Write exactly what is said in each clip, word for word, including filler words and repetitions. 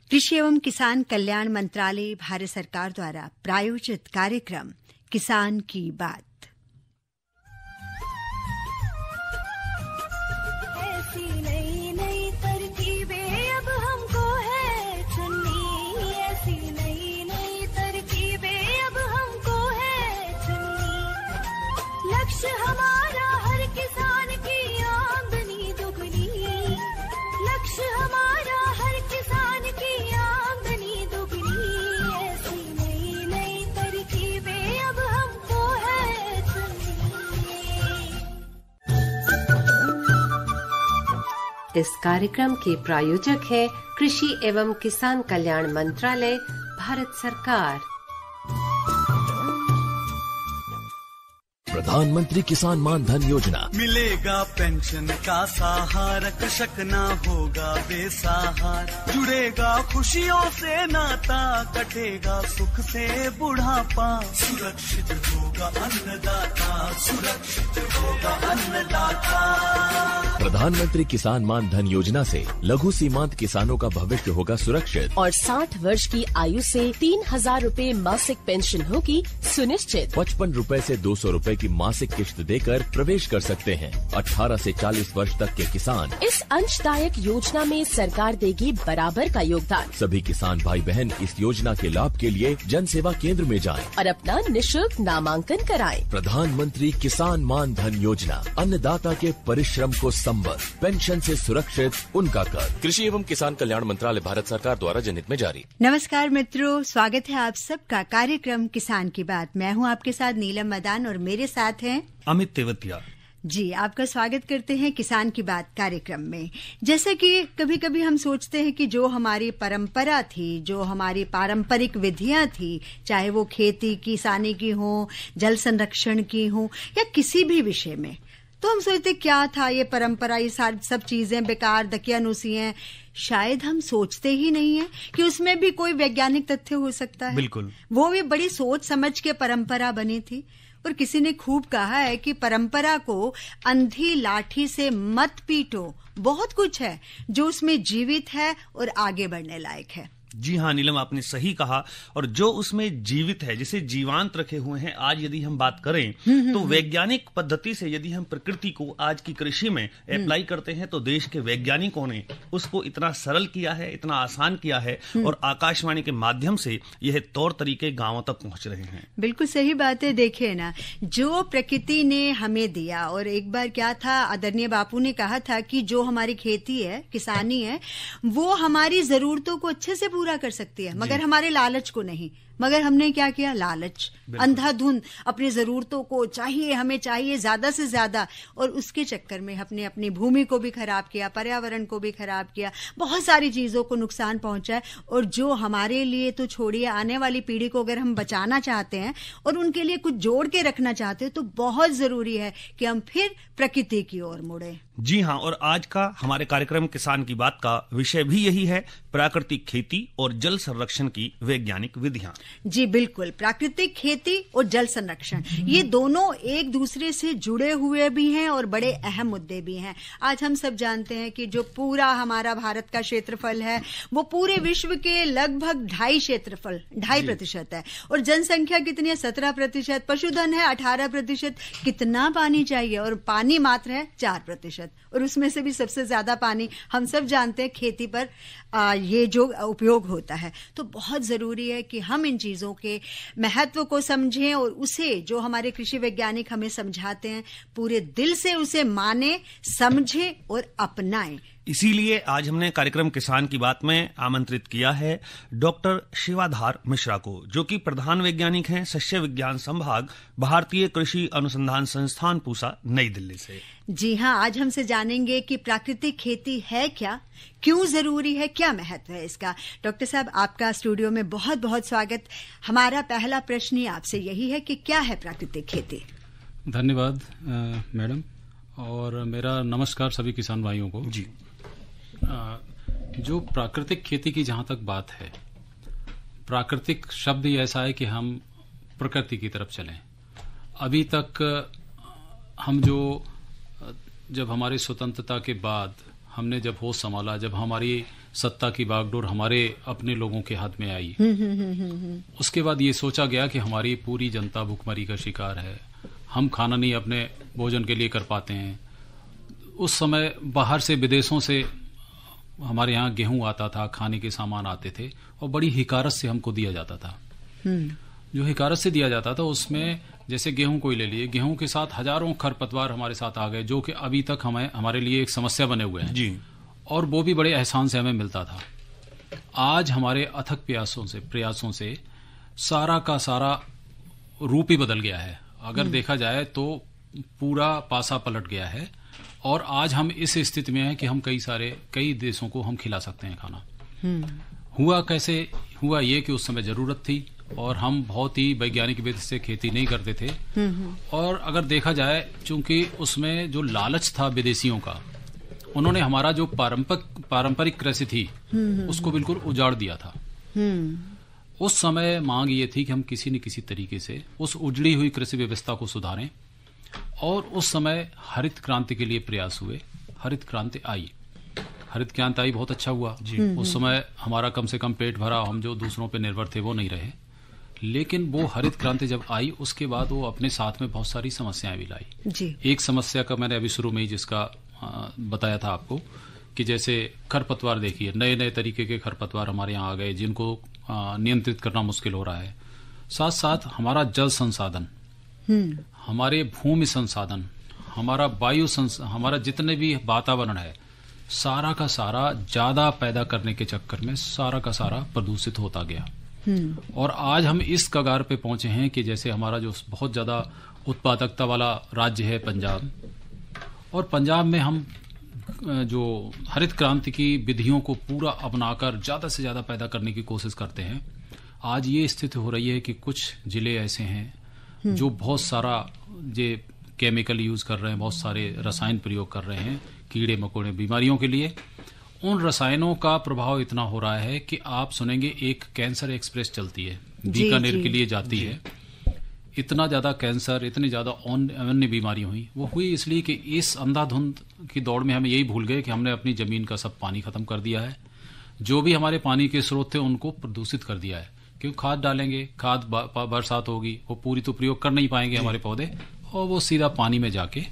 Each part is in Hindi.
कृषि एवं किसान कल्याण मंत्रालय भारत सरकार द्वारा प्रायोजित कार्यक्रम किसान की बात। ऐसी नई नई तरकीबें अब हमको है चुननी, ऐसी नई नई तरकीबें अब हमको है चुननी। लक्ष्य हमारा हर किसान की आमदनी दुगनी, लक्ष्य हमारा हर किसान की आमदनी दुगनी। ऐसी नई नई तरकीबें अब हमको है चुननी। इस कार्यक्रम के प्रायोजक है कृषि एवं किसान कल्याण मंत्रालय भारत सरकार। प्रधानमंत्री किसान मान धन योजना। मिलेगा पेंशन का सहारा, कृषक ना होगा बेसहारा। जुड़ेगा खुशियों से नाता, कटेगा सुख से बुढ़ापा। सुरक्षित होगा अन्नदाता, सुरक्षित होगा अन्नदाता। प्रधानमंत्री किसान मान धन योजना से लघु सीमांत किसानों का भविष्य होगा सुरक्षित और साठ वर्ष की आयु से तीन हजार रूपए मासिक पेंशन होगी सुनिश्चित। पचपन रूपए से दो सौ रूपए की मासिक किश्त देकर प्रवेश कर सकते हैं। अठारह से चालीस वर्ष तक के किसान इस अंशदायक योजना में सरकार देगी बराबर का योगदान। सभी किसान भाई बहन इस योजना के लाभ के लिए जन सेवा केंद्र में जाएं और अपना निशुल्क नामांकन कराएं। प्रधानमंत्री किसान मान धन योजना, अन्नदाता के परिश्रम को संबल, पेंशन से सुरक्षित उनका कर। कृषि एवं किसान कल्याण मंत्रालय भारत सरकार द्वारा जनहित में जारी। नमस्कार मित्रों, स्वागत है आप सबका कार्यक्रम किसान की बात। मैं हूं आपके साथ नीलम मदान और मेरे साथ हैं अमित तेवतिया। जी, आपका स्वागत करते हैं किसान की बात कार्यक्रम में। जैसे कि कभी कभी हम सोचते हैं कि जो हमारी परंपरा थी, जो हमारी पारंपरिक विधियां थी, चाहे वो खेती किसानी की हो, जल संरक्षण की हो या किसी भी विषय में, तो हम सोचते क्या था ये परंपरा, ये सारी सब चीजें बेकार दकियानुसी हैं। शायद हम सोचते ही नहीं है कि उसमें भी कोई वैज्ञानिक तथ्य हो सकता है। बिल्कुल, वो भी बड़ी सोच समझ के परंपरा बनी थी। और किसी ने खूब कहा है कि परंपरा को अंधी लाठी से मत पीटो, बहुत कुछ है जो उसमें जीवित है और आगे बढ़ने लायक है। जी हाँ नीलम, आपने सही कहा। और जो उसमें जीवित है, जिसे जीवांत रखे हुए हैं, आज यदि हम बात करें तो वैज्ञानिक पद्धति से यदि हम प्रकृति को आज की कृषि में अप्लाई करते हैं तो देश के वैज्ञानिकों ने उसको इतना सरल किया है, इतना आसान किया है और आकाशवाणी के माध्यम से यह तौर तरीके गांवों तक पहुंच रहे हैं। बिल्कुल सही बात है। देखिए ना, जो प्रकृति ने हमें दिया, और एक बार क्या था, आदरणीय बापू ने कहा था कि जो हमारी खेती है, किसानी है, वो हमारी जरूरतों को अच्छे से पूरा कर सकती है, मगर हमारे लालच को नहीं। मगर हमने क्या किया, लालच, अंधाधुंध अपनी जरूरतों को, चाहिए हमें चाहिए ज्यादा से ज्यादा, और उसके चक्कर में हमने अपनी भूमि को भी खराब किया, पर्यावरण को भी खराब किया, बहुत सारी चीजों को नुकसान पहुंचाए। और जो हमारे लिए तो छोड़िए, आने वाली पीढ़ी को अगर हम बचाना चाहते हैं और उनके लिए कुछ जोड़ के रखना चाहते हैं तो बहुत जरूरी है कि हम फिर प्रकृति की ओर मुड़े। जी हाँ, और आज का हमारे कार्यक्रम किसान की बात का विषय भी यही है, प्राकृतिक खेती और जल संरक्षण की वैज्ञानिक विधियां। जी बिल्कुल, प्राकृतिक खेती और जल संरक्षण, ये दोनों एक दूसरे से जुड़े हुए भी हैं और बड़े अहम मुद्दे भी हैं। आज हम सब जानते हैं कि जो पूरा हमारा भारत का क्षेत्रफल है वो पूरे विश्व के लगभग ढाई क्षेत्रफल ढाई प्रतिशत है, और जनसंख्या कितनी है, सत्रह प्रतिशत, पशुधन है अठारह प्रतिशत। कितना पानी चाहिए, और पानी मात्र है चार प्रतिशत, और उसमें से भी सबसे ज्यादा पानी हम सब जानते हैं खेती पर आ, ये जो उपयोग होता है। तो बहुत जरूरी है कि हम इन चीजों के महत्व को समझें और उसे, जो हमारे कृषि वैज्ञानिक हमें समझाते हैं, पूरे दिल से उसे माने, समझें और अपनाएं। इसीलिए आज हमने कार्यक्रम किसान की बात में आमंत्रित किया है डॉक्टर शिवाधार मिश्रा को, जो कि प्रधान वैज्ञानिक हैं सस्य विज्ञान संभाग, भारतीय कृषि अनुसंधान संस्थान, पूसा, नई दिल्ली से। जी हाँ, आज हमसे जानेंगे कि प्राकृतिक खेती है क्या, क्यों जरूरी है, क्या महत्व है इसका। डॉक्टर साहब, आपका स्टूडियो में बहुत बहुत स्वागत। हमारा पहला प्रश्न ही आपसे यही है कि क्या है प्राकृतिक खेती। धन्यवाद मैडम, और मेरा नमस्कार सभी किसान भाइयों को। जी, जो प्राकृतिक खेती की जहां तक बात है, प्राकृतिक शब्द ही ऐसा है कि हम प्रकृति की तरफ चलें। अभी तक हम जो, जब हमारी स्वतंत्रता के बाद हमने जब होश संभाला, जब हमारी सत्ता की बागडोर हमारे अपने लोगों के हाथ में आई। उसके बाद ये सोचा गया कि हमारी पूरी जनता भूखमरी का शिकार है, हम खाना नहीं अपने भोजन के लिए कर पाते हैं। उस समय बाहर से विदेशों से हमारे यहाँ गेहूं आता था, खाने के सामान आते थे और बड़ी हिकारत से हमको दिया जाता था। जो हिकारत से दिया जाता था उसमें जैसे गेहूं को ही ले लिए, गेहूं के साथ हजारों खरपतवार हमारे साथ आ गए जो कि अभी तक हमें हमारे लिए एक समस्या बने हुए हैं जी। और वो भी बड़े एहसान से हमें मिलता था। आज हमारे अथक प्रयासों से प्रयासों से सारा का सारा रूप ही बदल गया है। अगर देखा जाए तो पूरा पासा पलट गया है और आज हम इस स्थिति में हैं कि हम कई सारे कई देशों को हम खिला सकते हैं खाना। हुआ कैसे? हुआ ये कि उस समय जरूरत थी और हम बहुत ही वैज्ञानिक विधि से खेती नहीं करते थे। और अगर देखा जाए, चूंकि उसमें जो लालच था विदेशियों का, उन्होंने हमारा जो पारंपरिक पारंपरिक कृषि थी उसको बिल्कुल उजाड़ दिया था। उस समय मांग ये थी कि हम किसी न किसी तरीके से उस उजड़ी हुई कृषि व्यवस्था को सुधारें और उस समय हरित क्रांति के लिए प्रयास हुए। हरित क्रांति आई, हरित क्रांति आई, बहुत अच्छा हुआ। उस समय हमारा कम से कम पेट भरा, हम जो दूसरों पे निर्भर थे वो नहीं रहे। लेकिन वो हरित क्रांति जब आई उसके बाद वो अपने साथ में बहुत सारी समस्याएं भी लाई जी। एक समस्या का मैंने अभी शुरू में ही जिसका आ, बताया था आपको कि जैसे खरपतवार देखिए, नए नए तरीके के खरपतवार हमारे यहाँ आ गए जिनको आ, नियंत्रित करना मुश्किल हो रहा है। साथ साथ हमारा जल संसाधन, हमारे भूमि संसाधन, हमारा वायु संस हमारा जितने भी वातावरण है, सारा का सारा ज्यादा पैदा करने के चक्कर में सारा का सारा प्रदूषित होता गया। और आज हम इस कगार पे पहुंचे हैं कि जैसे हमारा जो बहुत ज्यादा उत्पादकता वाला राज्य है पंजाब, और पंजाब में हम जो हरित क्रांति की विधियों को पूरा अपनाकर ज्यादा से ज्यादा पैदा करने की कोशिश करते हैं। आज ये स्थिति हो रही है कि कुछ जिले ऐसे हैं जो बहुत सारा जे केमिकल यूज कर रहे हैं, बहुत सारे रसायन प्रयोग कर रहे हैं कीड़े मकोड़े बीमारियों के लिए। उन रसायनों का प्रभाव इतना हो रहा है कि आप सुनेंगे एक कैंसर एक्सप्रेस चलती है, बीकानेर के लिए जाती है। इतना ज्यादा कैंसर, इतनी ज्यादा अन्य बीमारी हुई, वो हुई इसलिए कि इस अंधाधुंध की दौड़ में हम यही भूल गए कि हमने अपनी जमीन का सब पानी खत्म कर दिया है। जो भी हमारे पानी के स्रोत थे उनको प्रदूषित कर दिया है। क्योंकि खाद डालेंगे, खाद बरसात होगी, वो पूरी तो प्रयोग कर नहीं पाएंगे हमारे पौधे, और वो सीधा पानी में जाके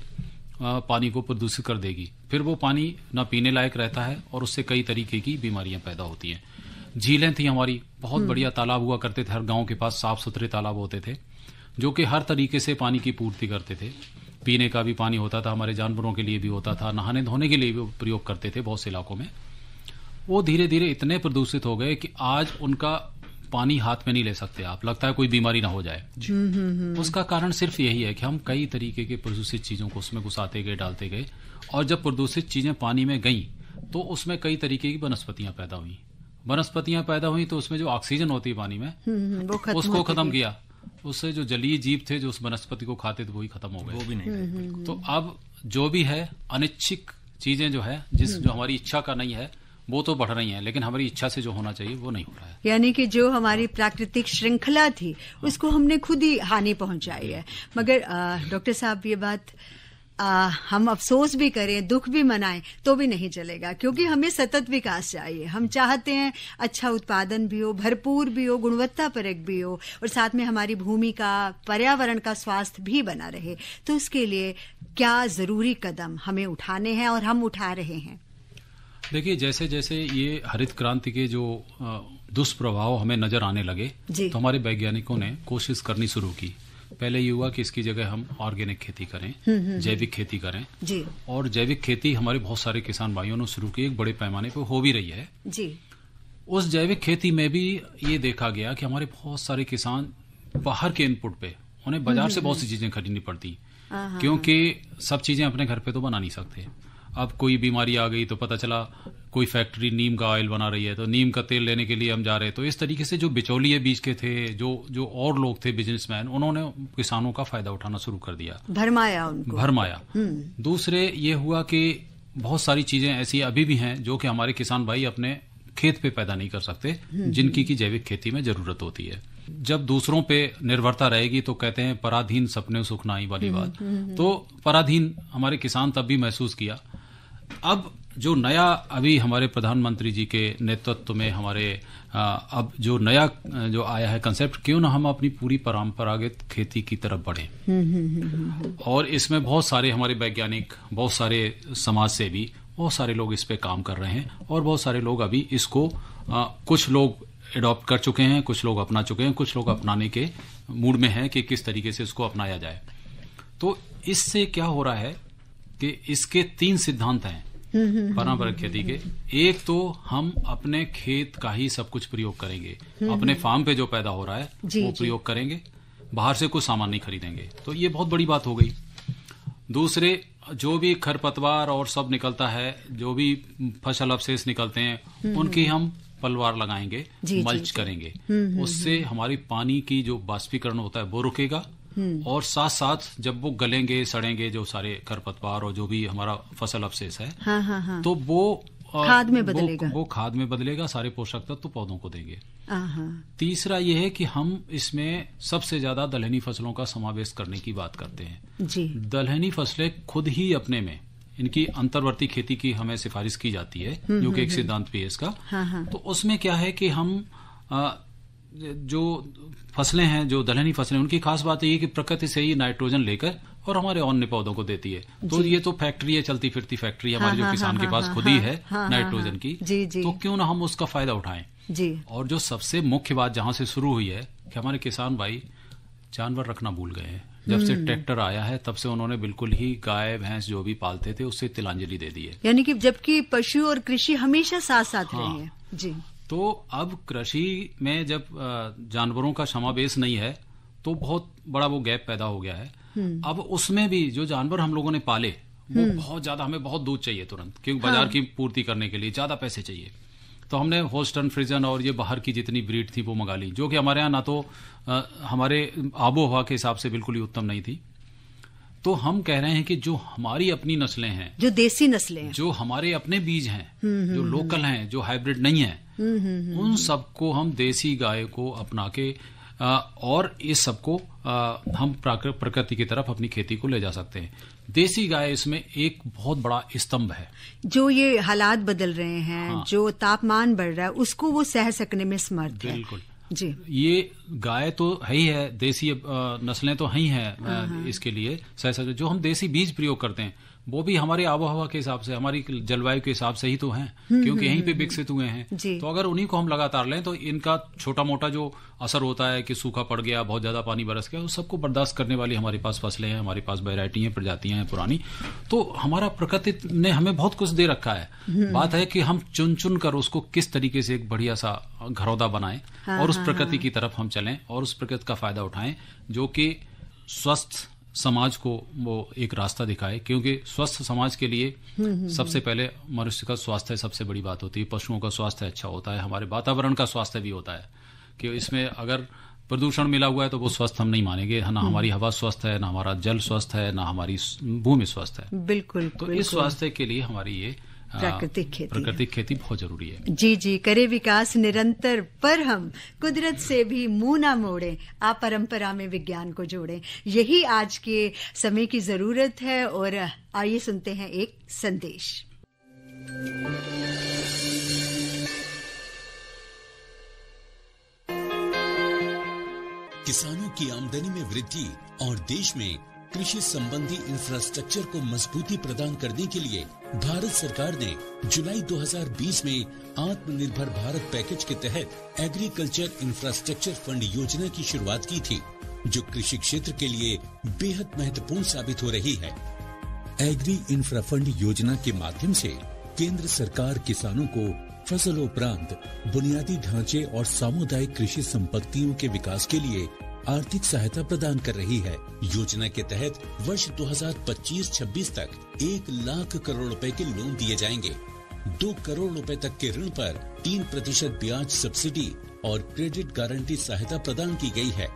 पानी को प्रदूषित कर देगी। फिर वो पानी न पीने लायक रहता है और उससे कई तरीके की बीमारियां पैदा होती हैं। झीलें थी हमारी, बहुत बढ़िया तालाब हुआ करते थे, हर गांव के पास साफ सुथरे तालाब होते थे जो कि हर तरीके से पानी की पूर्ति करते थे। पीने का भी पानी होता था, हमारे जानवरों के लिए भी होता था, नहाने धोने के लिए भी प्रयोग करते थे बहुत से इलाकों में। वो धीरे धीरे इतने प्रदूषित हो गए कि आज उनका पानी हाथ में नहीं ले सकते आप, लगता है कोई बीमारी ना हो जाए। उसका कारण सिर्फ यही है कि हम कई तरीके के प्रदूषित चीजों को उसमें घुसाते गए, डालते गए, और जब प्रदूषित चीजें पानी में गई तो उसमें कई तरीके की वनस्पतियां पैदा हुई। वनस्पतियां पैदा हुई तो उसमें जो ऑक्सीजन होती है पानी में, वो खत्म उसको खत्म किया। उससे जो जलीय जीव थे जो उस वनस्पति को खाते थे वो ही खत्म हो गए, वो भी नहीं। तो अब जो भी है अनिच्छिक चीजें जो है, जिस जो हमारी इच्छा का नहीं है, वो तो बढ़ रही हैं, लेकिन हमारी इच्छा से जो होना चाहिए वो नहीं हो रहा है। यानी कि जो हमारी प्राकृतिक श्रृंखला थी उसको हमने खुद ही हानि पहुंचाई है। मगर डॉक्टर साहब ये बात आ, हम अफसोस भी करें, दुख भी मनाएं तो भी नहीं चलेगा, क्योंकि हमें सतत विकास चाहिए। हम चाहते हैं अच्छा उत्पादन भी हो, भरपूर भी हो, गुणवत्तापरक भी हो, और साथ में हमारी भूमि का, पर्यावरण का स्वास्थ्य भी बना रहे। तो उसके लिए क्या जरूरी कदम हमें उठाने हैं और हम उठा रहे हैं? देखिए, जैसे जैसे ये हरित क्रांति के जो दुष्प्रभाव हमें नजर आने लगे तो हमारे वैज्ञानिकों ने कोशिश करनी शुरू की। पहले ये हुआ कि इसकी जगह हम ऑर्गेनिक खेती करें, जैविक खेती करें जी। और जैविक खेती हमारे बहुत सारे किसान भाइयों ने शुरू की, एक बड़े पैमाने पर हो भी रही है जी। उस जैविक खेती में भी ये देखा गया कि हमारे बहुत सारे किसान बाहर के इनपुट पे, उन्हें बाजार से बहुत सी चीजें खरीदनी पड़ती, क्योंकि सब चीजें अपने घर पे तो बना नहीं सकते। अब कोई बीमारी आ गई तो पता चला कोई फैक्ट्री नीम का ऑयल बना रही है, तो नीम का तेल लेने के लिए हम जा रहे हैं। तो इस तरीके से जो बिचौलिए बीच के थे, जो जो और लोग थे बिजनेसमैन, उन्होंने किसानों का फायदा उठाना शुरू कर दिया, भरमाया उनको भरमाया दूसरे ये हुआ कि बहुत सारी चीजें ऐसी अभी भी हैं जो कि हमारे किसान भाई अपने खेत पे पैदा नहीं कर सकते, जिनकी की जैविक खेती में जरूरत होती है। जब दूसरों पे निर्भरता रहेगी तो कहते हैं पराधीन सपने सुखनाई वाली बात। तो पराधीन हमारे किसान तब भी महसूस किया। अब जो नया अभी हमारे प्रधानमंत्री जी के नेतृत्व में हमारे आ, अब जो नया जो आया है कंसेप्ट, क्यों ना हम अपनी पूरी परंपरागत खेती की तरफ बढ़ें। और इसमें बहुत सारे हमारे वैज्ञानिक, बहुत सारे समाज सेवी, बहुत सारे लोग इस पे काम कर रहे हैं और बहुत सारे लोग अभी इसको आ, कुछ लोग एडॉप्ट कर चुके हैं, कुछ लोग अपना चुके हैं, कुछ लोग अपनाने के मूड में हैं कि किस तरीके से इसको अपनाया जाए। तो इससे क्या हो रहा है कि इसके तीन सिद्धांत हैं पारंपरिक खेती के। एक तो हम अपने खेत का ही सब कुछ प्रयोग करेंगे, अपने फार्म पे जो पैदा हो रहा है वो प्रयोग करेंगे, बाहर से कुछ सामान नहीं खरीदेंगे। तो ये बहुत बड़ी बात हो गई। दूसरे, जो भी खरपतवार और सब निकलता है, जो भी फसल अवशेष निकलते हैं, उनकी हम पलवार लगाएंगे, मल्च करेंगे। उससे हमारी पानी की जो बाष्पीकरण होता है वो रुकेगा और साथ साथ जब वो गलेंगे, सड़ेंगे, जो सारे खरपतवार और जो भी हमारा फसल अवशेष है, हाँ, हाँ, हाँ। तो वो खाद में बदलेगा, वो, वो खाद में बदलेगा, सारे पोषक तत्व तो पौधों को देंगे। तीसरा ये है कि हम इसमें सबसे ज्यादा दलहनी फसलों का समावेश करने की बात करते हैं जी। दलहनी फसलें खुद ही अपने में, इनकी अंतर्वर्ती खेती की हमें सिफारिश की जाती है, जो कि एक सिद्धांत भी है इसका। हाँ हाँ। तो उसमें क्या है कि हम आ, जो फसलें हैं, जो दलहनी फसलें, उनकी खास बात ये है कि प्रकृति से ही नाइट्रोजन लेकर और हमारे अन्य पौधों को देती है। तो ये तो फैक्ट्री है, चलती फिरती फैक्ट्री हमारे, हाँ, जो किसान हाँ, के पास हाँ, खुद हाँ, ही है हाँ, नाइट्रोजन हाँ, की जी, जी। तो क्यों ना हम उसका फायदा उठाएं जी। और जो सबसे मुख्य बात जहां से शुरू हुई है कि हमारे किसान भाई जानवर रखना भूल गए हैं। जब से ट्रैक्टर आया है तब से उन्होंने बिल्कुल ही गाय भैंस जो भी पालते थे उससे तिलांजलि दे दी है। यानी कि जबकि पशु और कृषि हमेशा साथ साथ हाँ, रही है जी। तो अब कृषि में जब जानवरों का समावेश नहीं है तो बहुत बड़ा वो गैप पैदा हो गया है। अब उसमें भी जो जानवर हम लोगों ने पाले वो बहुत ज्यादा, हमें बहुत दूध चाहिए तुरंत, क्योंकि बाजार हाँ। की पूर्ति करने के लिए ज्यादा पैसे चाहिए। तो हमने होस्टन, फ्रिजन और ये बाहर की जितनी ब्रीड थी वो मंगा ली, जो कि हमारे यहाँ ना तो आ, हमारे आबो हवा के हिसाब से बिल्कुल ही उत्तम नहीं थी। तो हम कह रहे हैं कि जो हमारी अपनी नस्लें हैं, जो देसी नस्लें हैं, जो हमारे अपने बीज हैं, जो लोकल हैं, जो हाइब्रिड नहीं है, उन सबको हम देसी गाय को अपना के आ, और इस सबको आ, हम प्रकृति की तरफ अपनी खेती को ले जा सकते हैं। देसी गाय इसमें एक बहुत बड़ा स्तंभ है। जो ये हालात बदल रहे हैं, हाँ। जो तापमान बढ़ रहा है, उसको वो सह सकने में समर्थ है। बिल्कुल जी। ये गाय तो है ही है, देसी नस्लें तो है ही हैं इसके लिए सह सकते। जो हम देसी बीज प्रयोग करते हैं वो भी हमारे आबोहवा के हिसाब से, हमारी जलवायु के हिसाब से ही तो हैं, क्योंकि यहीं पे विकसित हुए हैं। तो अगर उन्हीं को हम लगातार लें तो इनका छोटा मोटा जो असर होता है कि सूखा पड़ गया, बहुत ज्यादा पानी बरस गया, उस सबको बर्दाश्त करने वाली हमारे पास फसलें हैं, हमारे पास वैरायटी हैं, प्रजातियां हैं पुरानी। तो हमारा प्रकृति ने हमें बहुत कुछ दे रखा है। बात है कि हम चुन चुन कर उसको किस तरीके से एक बढ़िया सा घरौदा बनाएं और उस प्रकृति की तरफ हम चलें और उस प्रकृति का फायदा उठाएं, जो कि स्वस्थ समाज को वो एक रास्ता दिखाए। क्योंकि स्वस्थ समाज के लिए सबसे पहले मनुष्य का स्वास्थ्य सबसे बड़ी बात होती है। पशुओं का स्वास्थ्य अच्छा होता है, हमारे वातावरण का स्वास्थ्य भी होता है। कि इसमें अगर प्रदूषण मिला हुआ है तो वो स्वस्थ हम नहीं मानेंगे, ना हमारी हवा स्वस्थ है, ना हमारा जल स्वस्थ है, ना हमारी भूमि स्वस्थ है। बिल्कुल। तो इस स्वास्थ्य के लिए हमारी ये प्राकृतिक खेती प्राकृतिक खेती बहुत जरूरी है। जी जी। करे विकास निरंतर, पर हम कुदरत से भी मुंह ना मोड़े, आ परंपरा में विज्ञान को जोड़े, यही आज के समय की जरूरत है। और आइए सुनते हैं एक संदेश। किसानों की आमदनी में वृद्धि और देश में कृषि संबंधी इंफ्रास्ट्रक्चर को मजबूती प्रदान करने के लिए भारत सरकार ने जुलाई दो हज़ार बीस में आत्मनिर्भर भारत पैकेज के तहत एग्रीकल्चर इंफ्रास्ट्रक्चर फंड योजना की शुरुआत की थी, जो कृषि क्षेत्र के लिए बेहद महत्वपूर्ण साबित हो रही है। एग्री इंफ्रा फंड योजना के माध्यम से केंद्र सरकार किसानों को फसल उपरांत बुनियादी ढांचे और सामुदायिक कृषि संपत्तियों के विकास के लिए आर्थिक सहायता प्रदान कर रही है। योजना के तहत वर्ष दो हज़ार पच्चीस छब्बीस तक एक लाख करोड़ रुपए के लोन दिए जाएंगे। दो करोड़ रुपए तक के ऋण पर तीन प्रतिशत ब्याज सब्सिडी और क्रेडिट गारंटी सहायता प्रदान की गई है।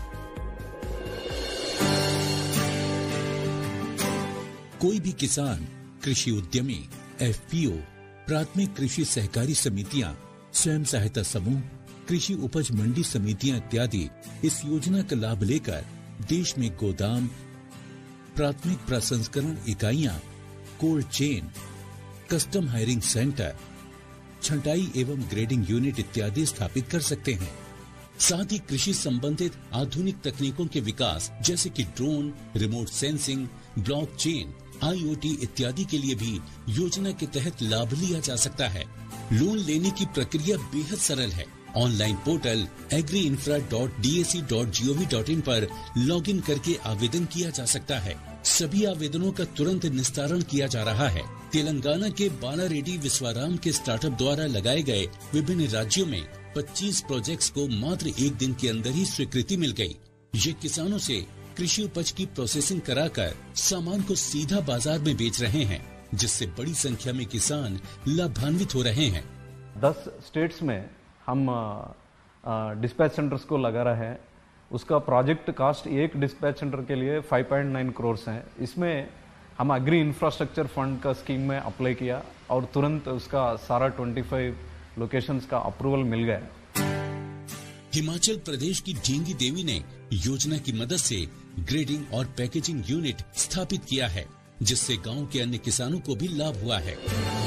कोई भी किसान, कृषि उद्यमी, एफपीओ, प्राथमिक कृषि सहकारी समितियां, स्वयं सहायता समूह, कृषि उपज मंडी समितियां इत्यादि इस योजना का लाभ लेकर देश में गोदाम, प्राथमिक प्रसंस्करण इकाइयां, cold chain, custom hiring centre, छंटाई एवं ग्रेडिंग यूनिट इत्यादि स्थापित कर सकते हैं। साथ ही कृषि संबंधित आधुनिक तकनीकों के विकास जैसे कि drone, remote sensing, blockchain, IoT इत्यादि के लिए भी योजना के तहत लाभ लिया जा सकता है। लोन लेने की प्रक्रिया बेहद सरल है। Online portal agri infra dot D A C dot G O V dot in पर लॉगिन करके आवेदन किया जा सकता है। सभी आवेदनों का तुरंत निस्तारण किया जा रहा है। तेलंगाना के बालारेड्डी विश्वाराम के स्टार्टअप द्वारा लगाए गए विभिन्न राज्यों में पच्चीस प्रोजेक्ट्स को मात्र एक दिन के अंदर ही स्वीकृति मिल गई। ये किसानों से कृषि उपज की प्रोसेसिंग कराकर सामान को सीधा बाजार में बेच रहे हैं, जिससे बड़ी संख्या में किसान लाभान्वित हो रहे हैं। दस स्टेट्स में हम डिस्पैच सेंटर्स को लगा रहे हैं। उसका प्रोजेक्ट कास्ट एक डिस्पैच सेंटर के लिए पाँच पॉइंट नौ करोड़ है। इसमें हम एग्री इंफ्रास्ट्रक्चर फंड का स्कीम में अप्लाई किया और तुरंत उसका सारा पच्चीस लोकेशंस का अप्रूवल मिल गया। हिमाचल प्रदेश की ढींगी देवी ने योजना की मदद से ग्रेडिंग और पैकेजिंग यूनिट स्थापित किया है, जिससे गांव के अन्य किसानों को भी लाभ हुआ है।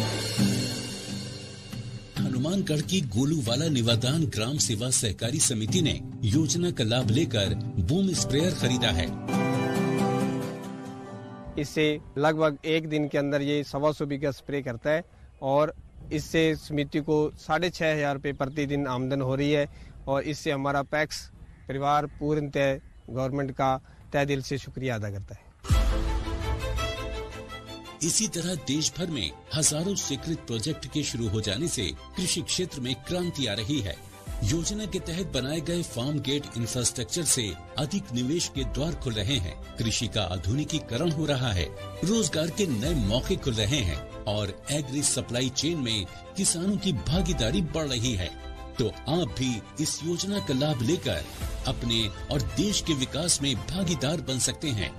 हनुमानगढ़ की गोलूवाला निवादान ग्राम सेवा सहकारी समिति ने योजना का लाभ लेकर बूम स्प्रेयर खरीदा है। इससे लगभग एक दिन के अंदर ये सवा सौ बीघा स्प्रे करता है और इससे समिति को साढ़े छह हजार रुपये प्रतिदिन आमदन हो रही है और इससे हमारा पैक्स परिवार पूर्णतः गवर्नमेंट का तहे दिल से शुक्रिया अदा करता है। इसी तरह देश भर में हजारों स्वीकृत प्रोजेक्ट के शुरू हो जाने से कृषि क्षेत्र में क्रांति आ रही है। योजना के तहत बनाए गए फार्म गेट इंफ्रास्ट्रक्चर से अधिक निवेश के द्वार खुल रहे हैं, कृषि का आधुनिकीकरण हो रहा है, रोजगार के नए मौके खुल रहे हैं और एग्री सप्लाई चेन में किसानों की भागीदारी बढ़ रही है। तो आप भी इस योजना का लाभ लेकर अपने और देश के विकास में भागीदार बन सकते हैं।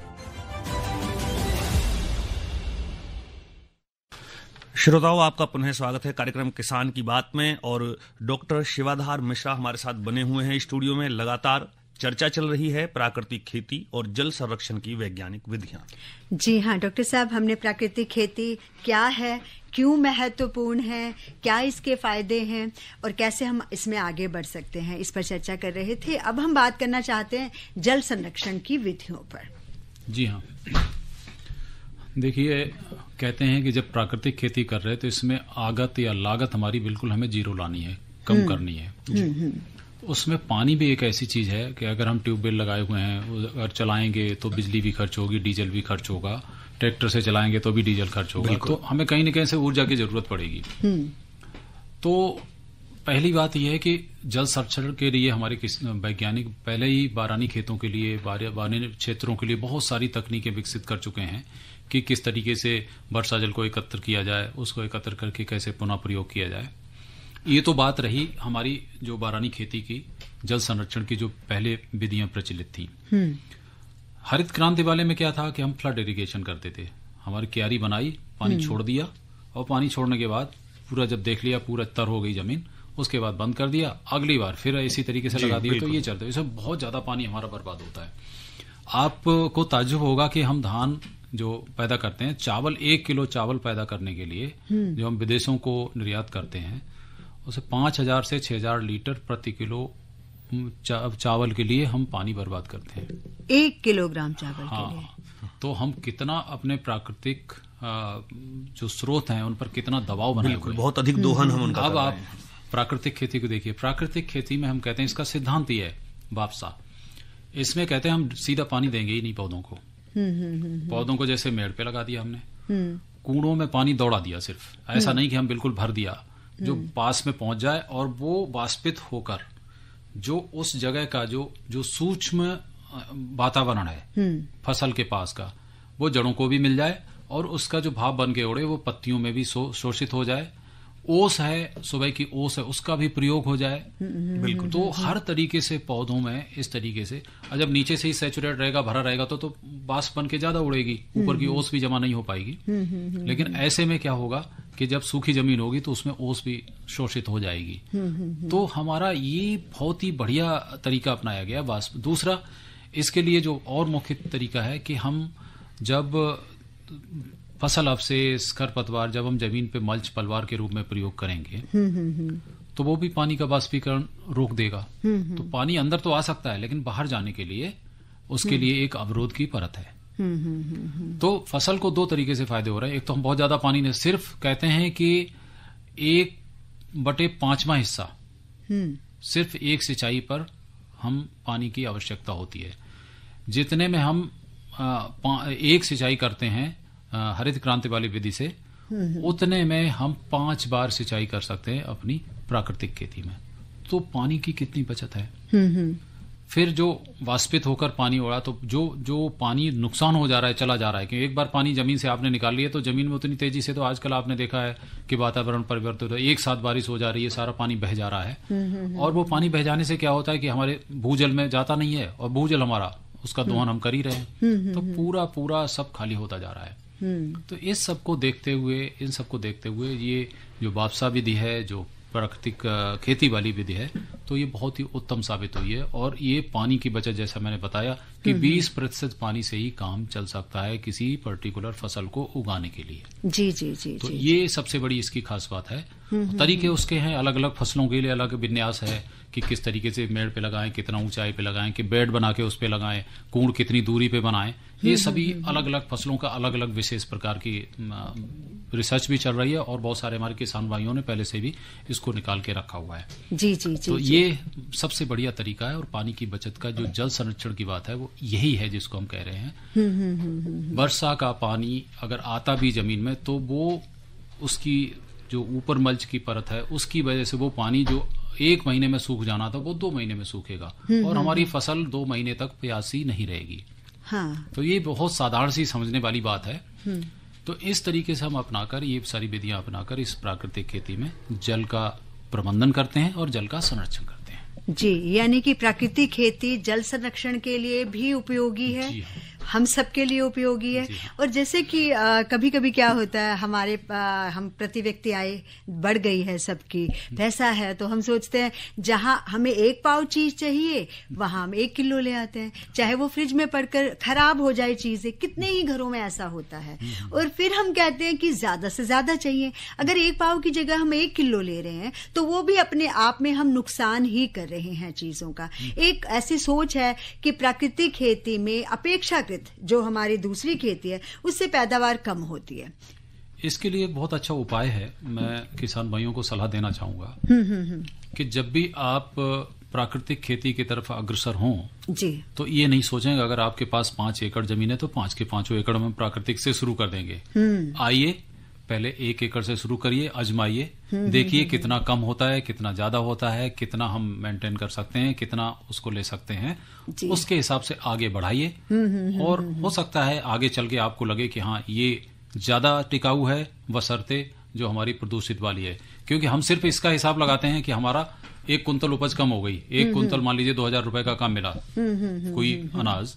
श्रोताओं, आपका पुनः स्वागत है कार्यक्रम किसान की बात में। और डॉक्टर शिवाधार मिश्रा हमारे साथ बने हुए हैं स्टूडियो में। लगातार चर्चा चल रही है प्राकृतिक खेती और जल संरक्षण की वैज्ञानिक विधियां। जी हाँ डॉक्टर साहब, हमने प्राकृतिक खेती क्या है, क्यों महत्वपूर्ण है, क्या इसके फायदे हैं और कैसे हम इसमें आगे बढ़ सकते हैं, इस पर चर्चा कर रहे थे। अब हम बात करना चाहते हैं जल संरक्षण की विधियों पर। जी हाँ, देखिए, कहते हैं कि जब प्राकृतिक खेती कर रहे हैं तो इसमें आगत या लागत हमारी बिल्कुल हमें जीरो लानी है, कम करनी है। उसमें पानी भी एक ऐसी चीज है कि अगर हम ट्यूबवेल लगाए हुए हैं, अगर चलाएंगे तो बिजली भी खर्च होगी, डीजल भी खर्च होगा, ट्रैक्टर से चलाएंगे तो भी डीजल खर्च होगा, तो हमें कहीं न कहीं से ऊर्जा की जरूरत पड़ेगी। तो पहली बात यह है कि जल संरक्षण के लिए हमारे वैज्ञानिक पहले ही बारानी खेतों के लिए, बारानी क्षेत्रों के लिए बहुत सारी तकनीकें विकसित कर चुके हैं कि किस तरीके से वर्षा जल को एकत्र किया जाए, उसको एकत्र करके कैसे पुनः प्रयोग किया जाए। ये तो बात रही हमारी जो बारानी खेती की जल संरक्षण की जो पहले विधियां प्रचलित थी। हरित क्रांति वाले में क्या था कि हम फ्लड इरिगेशन करते थे, हमारी क्यारी बनाई, पानी छोड़ दिया और पानी छोड़ने के बाद पूरा जब देख लिया पूरा तर हो गई जमीन, उसके बाद बंद कर दिया, अगली बार फिर इसी तरीके से लगा दिया, तो ये चलता है। इसमें बहुत ज्यादा पानी हमारा बर्बाद होता है। आपको ताज्जुब होगा कि हम धान जो पैदा करते हैं, चावल एक किलो चावल पैदा करने के लिए जो हम विदेशों को निर्यात करते हैं, उसे पांच हजार से छह हजार लीटर प्रति किलो चा, चावल के लिए हम पानी बर्बाद करते हैं। एक किलोग्राम चावल हाँ, के लिए। तो हम कितना अपने प्राकृतिक जो स्रोत हैं उन पर कितना दबाव बनाए हुए, बहुत अधिक दोहन हम उनका। अब आप प्राकृतिक खेती को देखिए। प्राकृतिक खेती में हम कहते हैं, इसका सिद्धांत ये है वापसा, इसमें कहते हैं हम सीधा पानी देंगे ही नहीं पौधों को। पौधों को जैसे मेड़ पे लगा दिया हमने, कूड़ों में पानी दौड़ा दिया, सिर्फ ऐसा नहीं कि हम बिल्कुल भर दिया, जो पास में पहुंच जाए और वो वाष्पित होकर जो उस जगह का जो जो सूक्ष्म वातावरण है फसल के पास का, वो जड़ों को भी मिल जाए और उसका जो भाप बन के उड़े वो पत्तियों में भी शोषित हो जाए। ओस है, सुबह की ओस है, उसका भी प्रयोग हो जाए। बिल्कुल। तो हर तरीके से पौधों में इस तरीके से, जब नीचे से ही सैचुरेट रहेगा, भरा रहेगा, तो तो बाष्प बन के ज्यादा उड़ेगी, ऊपर की ओस भी जमा नहीं हो पाएगी। लेकिन ऐसे में क्या होगा कि जब सूखी जमीन होगी तो उसमें ओस भी शोषित हो जाएगी। तो हमारा ये बहुत ही बढ़िया तरीका अपनाया गया बाष्प। दूसरा, इसके लिए जो और मुख्य तरीका है कि हम जब फसल अवशेष, खरपतवार जब हम जमीन पे मल्च पलवार के रूप में प्रयोग करेंगे तो वो भी पानी का वाष्पीकरण रोक देगा। तो पानी अंदर तो आ सकता है लेकिन बाहर जाने के लिए उसके लिए एक अवरोध की परत है। तो फसल को दो तरीके से फायदे हो रहे हैं। एक तो हम बहुत ज्यादा पानी ने सिर्फ कहते हैं कि एक बटे पांचवा हिस्सा सिर्फ एक सिंचाई पर हम पानी की आवश्यकता होती है। जितने में हम आ, एक सिंचाई करते हैं आ, हरित क्रांति वाली विधि से, उतने में हम पांच बार सिंचाई कर सकते हैं अपनी प्राकृतिक खेती में। तो पानी की कितनी बचत है। फिर जो वाष्पित होकर पानी हो रहा, तो जो जो पानी नुकसान हो जा रहा है, चला जा रहा है, क्योंकि एक बार पानी जमीन से आपने निकाल लिया तो जमीन में उतनी तेजी से, तो आजकल आपने देखा है कि वातावरण परिवर्तित हो, एक साथ बारिश हो जा रही है, सारा पानी बह जा रहा है। और वो पानी बह जाने से क्या होता है कि हमारे भूजल में जाता नहीं है, और भूजल हमारा उसका दोहन हम कर ही रहे हैं, तो पूरा पूरा सब खाली होता जा रहा है। तो इस सब को देखते हुए इन सब को देखते हुए ये जो वापसा विधि है, जो प्राकृतिक खेती वाली विधि है, तो ये बहुत ही उत्तम साबित हुई है। और ये पानी की बचत, जैसा मैंने बताया कि बीस प्रतिशत पानी से ही काम चल सकता है किसी पर्टिकुलर फसल को उगाने के लिए। जी जी जी तो जी, ये सबसे बड़ी इसकी खास बात है। तरीके उसके हैं, अलग अलग फसलों के लिए अलग विन्यास है कि किस तरीके से मेड़ पे लगाएं, कितना ऊंचाई पे लगाएं, कि बेड बना के उस पे लगाएं, कूड़ कितनी दूरी पे बनाएं। ये सभी अलग अलग फसलों का अलग अलग विशेष प्रकार की रिसर्च भी चल रही है, और बहुत सारे हमारे किसान भाइयों ने पहले से भी इसको निकाल के रखा हुआ है। जी जी जी, तो जी। ये सबसे बढ़िया तरीका है। और पानी की बचत का जो जल संरक्षण की बात है वो यही है जिसको हम कह रहे हैं। वर्षा का पानी अगर आता भी जमीन में, तो वो उसकी जो ऊपर मल्च की परत है उसकी वजह से वो पानी जो एक महीने में सूख जाना था वो दो महीने में सूखेगा, और हमारी फसल दो महीने तक प्यासी नहीं रहेगी। हाँ। तो ये बहुत साधारण सी समझने वाली बात है। तो इस तरीके से हम अपनाकर, ये सारी विधियां अपनाकर इस प्राकृतिक खेती में जल का प्रबंधन करते हैं और जल का संरक्षण करते हैं। जी, यानी कि प्राकृतिक खेती जल संरक्षण के लिए भी उपयोगी है, हम सबके लिए उपयोगी है। और जैसे कि कभी कभी क्या होता है, हमारे आ, हम प्रति व्यक्ति आय बढ़ गई है सबकी, पैसा है, तो हम सोचते हैं जहां हमें एक पाव चीज चाहिए वहां हम एक किलो ले आते हैं, चाहे वो फ्रिज में पड़कर खराब हो जाए चीजें। कितने ही घरों में ऐसा होता है। और फिर हम कहते हैं कि ज्यादा से ज्यादा चाहिए। अगर एक पाव की जगह हम एक किलो ले रहे हैं तो वो भी अपने आप में हम नुकसान ही कर रहे हैं चीजों का। एक ऐसी सोच है कि प्राकृतिक खेती में अपेक्षाकृत जो हमारी दूसरी खेती है उससे पैदावार कम होती है। इसके लिए एक बहुत अच्छा उपाय है, मैं किसान भाइयों को सलाह देना चाहूंगा कि जब भी आप प्राकृतिक खेती की तरफ अग्रसर हों, जी, तो ये नहीं सोचेंगे अगर आपके पास पांच एकड़ जमीन है तो पांच के पांचों एकड़ में प्राकृतिक से शुरू कर देंगे। आइए पहले एक एकड़ से शुरू करिए, आजमाइए, देखिए कितना कम होता है, कितना ज्यादा होता है, कितना हम मेंटेन कर सकते हैं, कितना उसको ले सकते हैं, उसके हिसाब से आगे बढ़ाइए। और हो सकता है आगे चल के आपको लगे कि हाँ ये ज्यादा टिकाऊ है बशर्ते जो हमारी प्रदूषित वाली है। क्योंकि हम सिर्फ इसका हिसाब लगाते हैं कि हमारा एक कुंतल उपज कम हो गई, एक कुंतल मान लीजिए दो हजार रुपए का कम मिला कोई अनाज,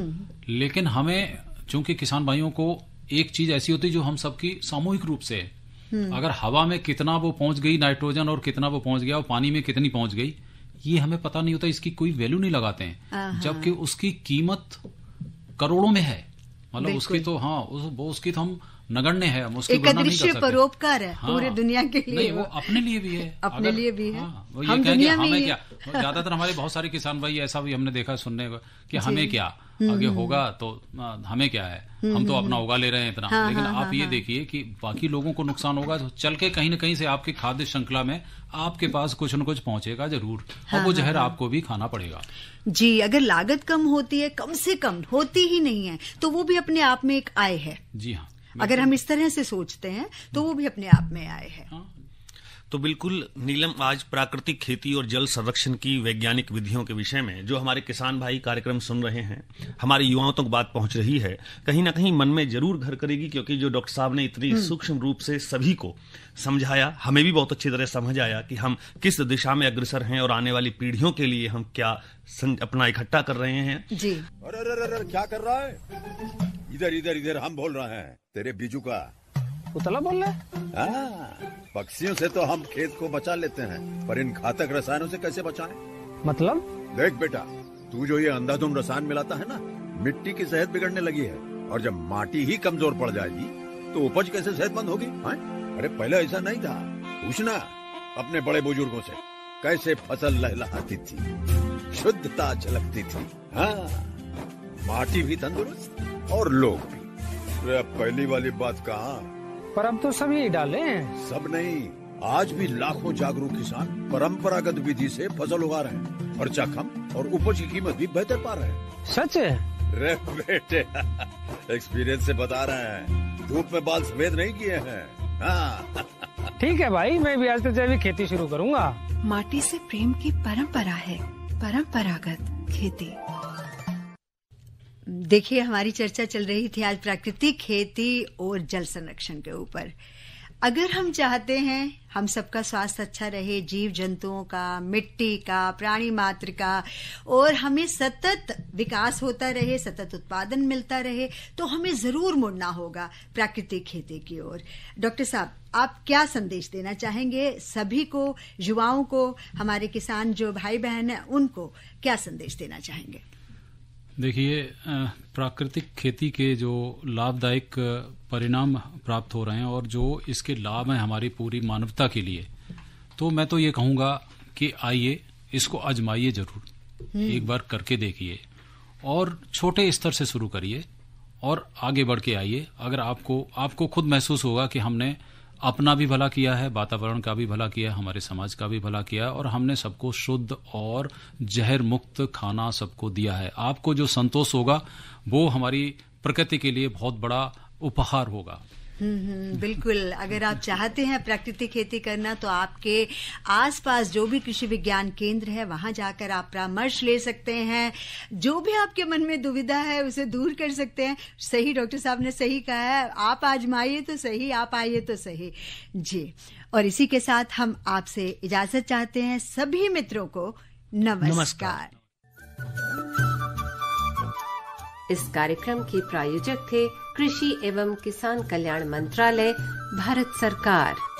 लेकिन हमें चूंकि किसान भाइयों को एक चीज ऐसी होती है जो हम सबकी सामूहिक रूप से, अगर हवा में कितना वो पहुंच गई नाइट्रोजन और कितना वो पहुंच गया और पानी में कितनी पहुंच गई, ये हमें पता नहीं होता, इसकी कोई वैल्यू नहीं लगाते हैं, जबकि उसकी कीमत करोड़ों में है। मतलब उसकी तो हाँ उस, वो उसकी तो हम नगण्य है, हम उसकी एक अदृश्य परोपकार है। हाँ, पूरे दुनिया के लिए नहीं, वो अपने लिए भी है, अपने लिए भी है। हाँ, वो हम ये दुनिया हमें में क्या, ज्यादातर हमारे बहुत सारे किसान भाई ऐसा भी हमने देखा सुनने को कि हमें क्या आगे होगा तो हमें क्या है, हम तो अपना उगा ले रहे हैं इतना। हाँ, लेकिन हाँ, आप हाँ, ये हाँ। देखिए कि बाकी लोगों को नुकसान होगा तो चल के कहीं न कहीं से आपकी खाद्य श्रृंखला में आपके पास कुछ न कुछ पहुंचेगा जरूर, और वो जहर आपको भी खाना पड़ेगा। जी, अगर लागत कम होती है, कम से कम होती ही नहीं है, तो वो भी अपने आप में एक आय है। जी हाँ, अगर हम इस तरह से सोचते हैं तो वो भी अपने आप में आय है। तो बिल्कुल नीलम, आज प्राकृतिक खेती और जल संरक्षण की वैज्ञानिक विधियों के विषय में जो हमारे किसान भाई कार्यक्रम सुन रहे हैं, हमारे युवाओं तक बात पहुंच रही है, कहीं ना कहीं मन में जरूर घर करेगी, क्योंकि जो डॉक्टर साहब ने इतनी सूक्ष्म रूप से सभी को समझाया, हमें भी बहुत अच्छी तरह समझ आया कि हम किस दिशा में अग्रसर हैं और आने वाली पीढ़ियों के लिए हम क्या अपना इकट्ठा कर रहे हैं। जी, अरे अरे अरे क्या कर रहा है? इधर इधर इधर हम बोल रहे हैं तेरे बीजू का। उतला बोल रहा है? हाँ, पक्षियों से तो हम खेत को बचा लेते हैं, पर इन घातक रसायनों से कैसे बचाएं? मतलब? देख बेटा, तू जो ये अंधाधुंध रसायन मिलाता है ना, मिट्टी की सेहत बिगड़ने लगी है, और जब माटी ही कमजोर पड़ जाएगी तो उपज कैसे सेहतमंद होगी? हाँ? अरे पहले ऐसा नहीं था। पूछना अपने बड़े बुजुर्गों से, कैसे फसल लहलहाती थी, शुद्धता झलकती थी। हाँ, माटी भी तंदुरुस्त और लोग भी। अरे अब पहली वाली बात कहाँ? पर अब तो सभी डाले हैं। सब नहीं, आज भी लाखों जागरूक किसान परंपरागत विधि से फसल उगा रहे हैं। खर्चा कम और उपज की कीमत भी बेहतर पा रहे हैं। सच है? रे बेटे, एक्सपीरियंस से बता रहे हैं, धूप में बाल सफेद नहीं किए हैं। हाँ। ठीक है भाई, मैं भी आज से जैविक खेती शुरू करूंगा। माटी से प्रेम की परंपरा है परंपरागत खेती। देखिए, हमारी चर्चा चल रही थी आज प्राकृतिक खेती और जल संरक्षण के ऊपर। अगर हम चाहते हैं हम सबका स्वास्थ्य अच्छा रहे, जीव जंतुओं का, मिट्टी का, प्राणी मात्र का, और हमें सतत विकास होता रहे, सतत उत्पादन मिलता रहे, तो हमें जरूर मुड़ना होगा प्राकृतिक खेती की ओर। डॉक्टर साहब, आप क्या संदेश देना चाहेंगे सभी को, युवाओं को, हमारे किसान जो भाई बहन हैं उनको क्या संदेश देना चाहेंगे? देखिए, प्राकृतिक खेती के जो लाभदायक परिणाम प्राप्त हो रहे हैं और जो इसके लाभ हैं हमारी पूरी मानवता के लिए, तो मैं तो ये कहूँगा कि आइए इसको आजमाइए जरूर, एक बार करके देखिए और छोटे स्तर से शुरू करिए और आगे बढ़ के आइए। अगर आपको आपको खुद महसूस होगा कि हमने अपना भी भला किया है, वातावरण का भी भला किया है, हमारे समाज का भी भला किया है और हमने सबको शुद्ध और जहर मुक्त खाना सबको दिया है, आपको जो संतोष होगा वो हमारी प्रकृति के लिए बहुत बड़ा उपहार होगा। हम्म बिल्कुल। अगर आप चाहते हैं प्राकृतिक खेती करना तो आपके आसपास जो भी कृषि विज्ञान केंद्र है वहां जाकर आप परामर्श ले सकते हैं। जो भी आपके मन में दुविधा है उसे दूर कर सकते हैं। सही, डॉक्टर साहब ने सही कहा है, आप आजमाइए तो सही, आप आइए तो सही जी। और इसी के साथ हम आपसे इजाजत चाहते हैं। सभी मित्रों को नमस्कार, नमस्कार। इस कार्यक्रम के प्रायोजक थे कृषि एवं किसान कल्याण मंत्रालय, भारत सरकार।